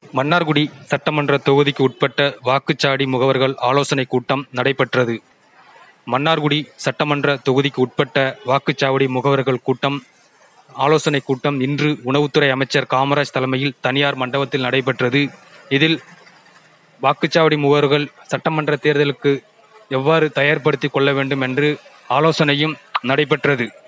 மன்னார்குடி சட்டமன்ற தொகுதிக்கு உட்பட்ட வாக்குச்சாவடி முகவர்கள் ஆலோசனைக் கூட்டம் நடைபெற்றது. மன்னார்குடி சட்டமன்ற தொகுதிக்கு உட்பட்ட வாக்குச்சாவடி முகவர்கள் ஆலோசனைக் கூட்டம் இன்று உணவுத்துறை அமைச்சர் காமராஜ் தலைமையில் தனியார் மண்டபத்தில் நடைபெற்றது. இதில் வாக்குச்சாவடி முகவர்கள் சட்டமன்ற தேர்தலுக்கு எவ்வாறு தயார்படுத்திக் கொள்ள வேண்டும் என்று ஆலோசனையும் நடைபெற்றது.